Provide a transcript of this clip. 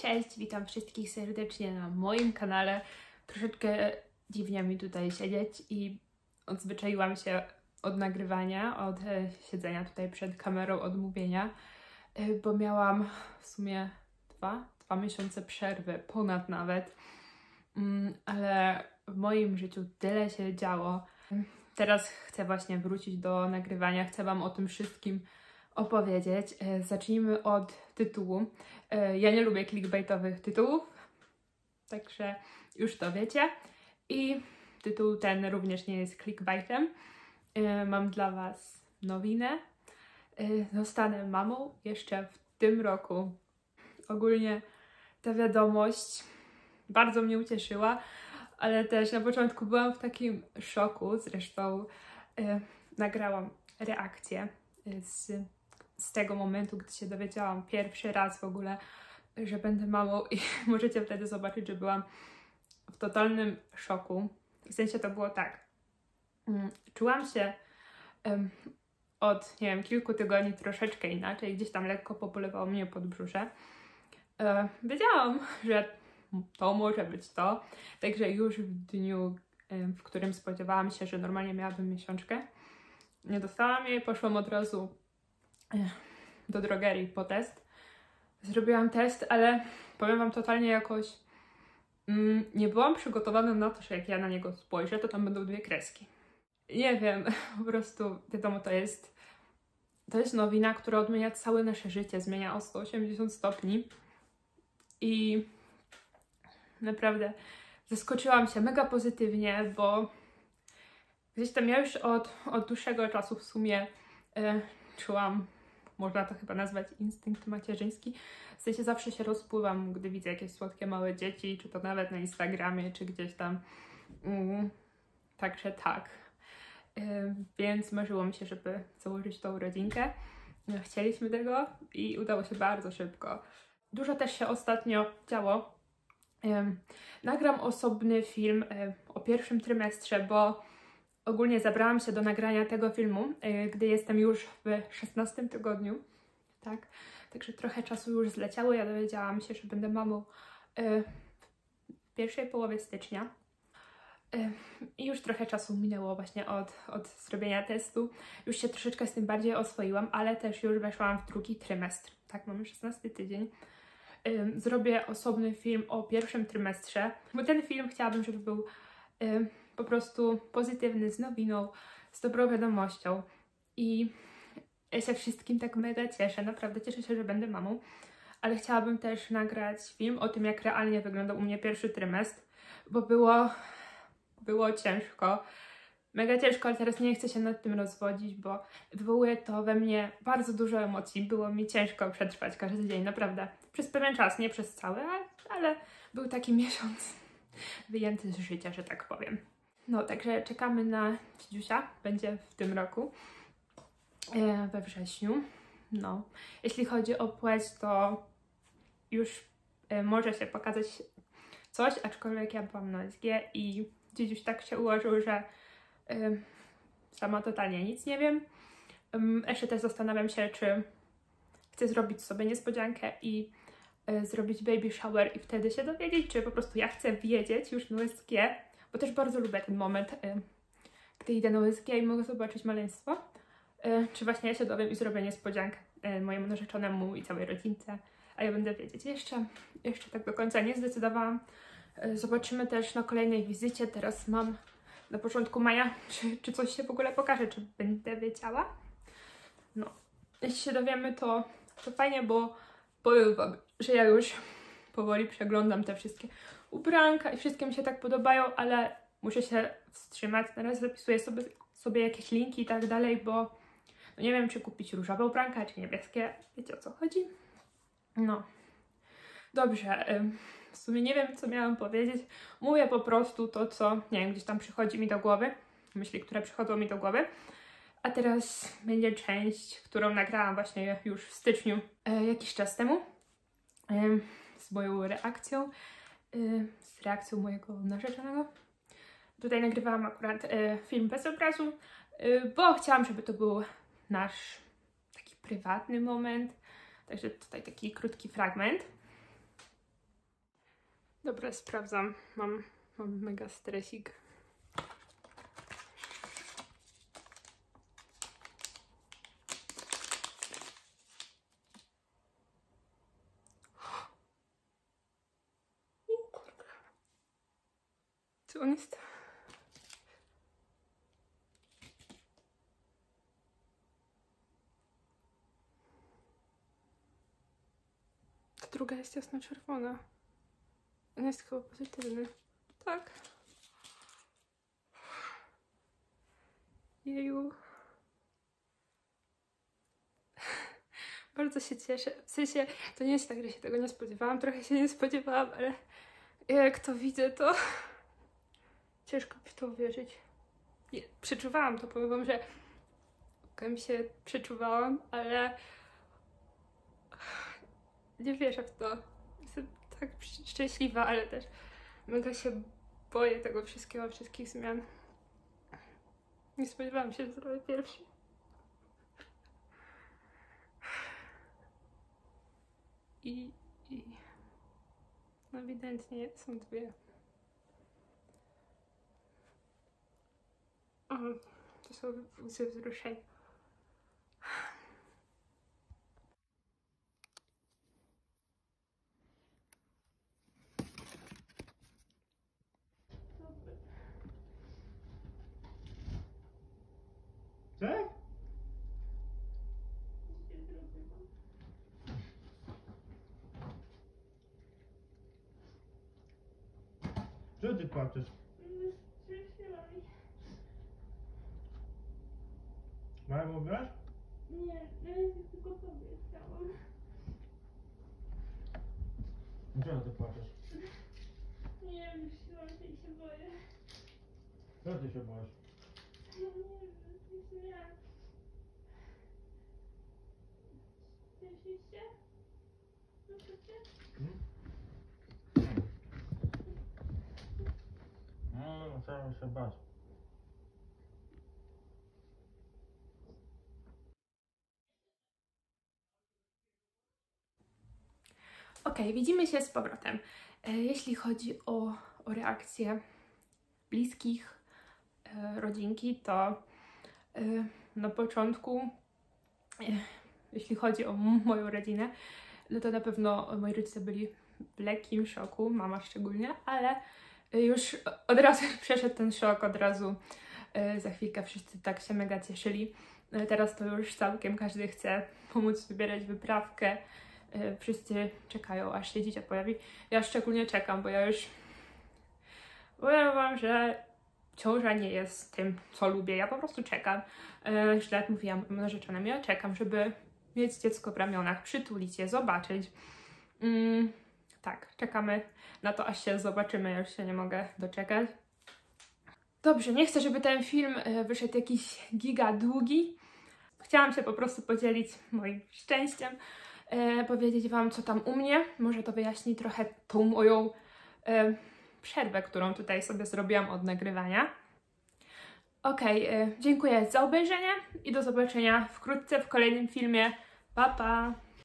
Cześć, witam wszystkich serdecznie na moim kanale. Troszeczkę dziwnie mi tutaj siedzieć i odzwyczaiłam się od nagrywania, od siedzenia tutaj przed kamerą, od mówienia, bo miałam w sumie dwa miesiące przerwy, ponad nawet, ale w moim życiu tyle się działo. Teraz chcę właśnie wrócić do nagrywania, chcę Wam o tym wszystkim opowiedzieć. Zacznijmy od tytułu. Ja nie lubię clickbaitowych tytułów, także już to wiecie. I tytuł ten również nie jest clickbaitem. Mam dla Was nowinę. Zostanę mamą jeszcze w tym roku. Ogólnie ta wiadomość bardzo mnie ucieszyła, ale też na początku byłam w takim szoku. Zresztą nagrałam reakcję z tego momentu, gdy się dowiedziałam pierwszy raz w ogóle, że będę mamą i możecie wtedy zobaczyć, że byłam w totalnym szoku. W sensie to było tak. Czułam się od, nie wiem, kilku tygodni troszeczkę inaczej. Gdzieś tam lekko pobolewało mnie podbrzusze. Wiedziałam, że to może być to. Także już w dniu, w którym spodziewałam się, że normalnie miałabym miesiączkę, nie dostałam jej, poszłam od razu do drogerii po test. Zrobiłam test, ale powiem Wam totalnie jakoś nie byłam przygotowana na to, że jak ja na niego spojrzę, to tam będą 2 kreski. Nie wiem, po prostu wiadomo, to jest nowina, która odmienia całe nasze życie, zmienia o 180 stopni i naprawdę zaskoczyłam się mega pozytywnie, bo gdzieś tam ja już od dłuższego czasu w sumie czułam, można to chyba nazwać instynkt macierzyński. W sensie zawsze się rozpływam, gdy widzę jakieś słodkie małe dzieci, czy to nawet na Instagramie, czy gdzieś tam. Także tak. Więc marzyło mi się, żeby założyć tą rodzinkę. Chcieliśmy tego i udało się bardzo szybko. Dużo też się ostatnio działo. Nagram osobny film o pierwszym trymestrze, bo ogólnie zabrałam się do nagrania tego filmu, gdy jestem już w 16 tygodniu, tak? Także trochę czasu już zleciało. Ja dowiedziałam się, że będę mamą w pierwszej połowie stycznia. I już trochę czasu minęło właśnie od zrobienia testu. Już się troszeczkę z tym bardziej oswoiłam, ale też już weszłam w drugi trymestr. Tak, mamy 16 tydzień. Zrobię osobny film o pierwszym trymestrze, bo ten film chciałabym, żeby był po prostu pozytywny, z nowiną, z dobrą wiadomością. I ja się wszystkim tak mega cieszę, naprawdę cieszę się, że będę mamą, ale chciałabym też nagrać film o tym, jak realnie wyglądał u mnie pierwszy trymestr, bo było ciężko, mega ciężko, ale teraz nie chcę się nad tym rozwodzić, bo wywołuje to we mnie bardzo dużo emocji. Było mi ciężko przetrwać każdy dzień, naprawdę. Przez pewien czas, nie przez cały, ale był taki miesiąc wyjęty z życia, że tak powiem. No, także czekamy na Dziusia, będzie w tym roku, we wrześniu. No, jeśli chodzi o płeć, to już może się pokazać coś, aczkolwiek ja byłam na OSG i Dziuś tak się ułożył, że sama totalnie nic nie wiem. Jeszcze też zastanawiam się, czy chcę zrobić sobie niespodziankę i zrobić baby shower i wtedy się dowiedzieć, czy po prostu ja chcę wiedzieć już na OSG, bo też bardzo lubię ten moment, gdy idę na OSG i mogę zobaczyć maleństwo, czy właśnie ja się dowiem i zrobię niespodziankę mojemu narzeczonemu i całej rodzince, a ja będę wiedzieć. Jeszcze tak do końca nie zdecydowałam. Zobaczymy też na kolejnej wizycie. Teraz mam na początku maja, czy coś się w ogóle pokaże, czy będę wiedziała. No, jeśli się dowiemy, to fajnie, bo powiem Wam, że ja już powoli przeglądam te wszystkie ubranka i wszystkie mi się tak podobają, ale muszę się wstrzymać. Teraz zapisuję sobie jakieś linki i tak dalej, bo no nie wiem, czy kupić różowe ubranka, czy niebieskie. Wiecie, o co chodzi? No. Dobrze. W sumie nie wiem, co miałam powiedzieć. Mówię po prostu to, co, nie wiem, gdzieś tam przychodzi mi do głowy. Myśli, które przychodzą mi do głowy. A teraz będzie część, którą nagrałam właśnie już w styczniu, jakiś czas temu. Z moją reakcją. Z reakcją mojego narzeczonego. Tutaj nagrywałam akurat film bez obrazu, bo chciałam, żeby to był nasz taki prywatny moment. Także tutaj taki krótki fragment. Dobra, sprawdzam. Mam mega stresik. Co on jest? Ta druga jest jasno-czerwona. On jest chyba pozytywny. Tak. Jeju. Bardzo się cieszę. W sensie, to nie jest tak, że się tego nie spodziewałam. Trochę się nie spodziewałam, ale jak to widzę, to ciężko mi w to uwierzyć. Przeczuwałam to, powiem wam, że mi się przeczuwałam, ale nie wierzę w to. Jestem tak szczęśliwa, ale też mega się boję tego wszystkiego, wszystkich zmian. Nie spodziewałam się, że zrobię pierwszy. I no ewidentnie są dwie. O, to są łzy wzruszeń. Tak? Co ty płaczesz? Maja mówiłaś? Nie, ja tylko tobie chciałam. Dlaczego ty płaczesz? Nie wiem, siłam się i się boję. Co ty się boisz? No nie wiem, nie. Cieszysz się? Proszę cię? No, trzeba się bać. Okej, widzimy się z powrotem. Jeśli chodzi o reakcję bliskich, rodzinki, to na początku, jeśli chodzi o moją rodzinę, no to na pewno moi rodzice byli w lekkim szoku, mama szczególnie, ale już od razu przeszedł ten szok, od razu za chwilkę wszyscy tak się mega cieszyli. Teraz to już całkiem każdy chce pomóc wybierać wyprawkę. Wszyscy czekają, aż się dziecię pojawi. Ja szczególnie czekam, bo ja już powiem wam, że ciąża nie jest tym, co lubię. Ja po prostu czekam. Źle jak mówiłam moim narzeczonym, ja czekam, żeby mieć dziecko w ramionach, przytulić je, zobaczyć. Tak, czekamy na to, aż się zobaczymy. Ja już się nie mogę doczekać. Dobrze, nie chcę, żeby ten film wyszedł jakiś giga długi. Chciałam się po prostu podzielić moim szczęściem, powiedzieć wam, co tam u mnie. Może to wyjaśni trochę tą moją przerwę, którą tutaj sobie zrobiłam od nagrywania. Okej, dziękuję za obejrzenie i do zobaczenia wkrótce w kolejnym filmie. Pa, pa!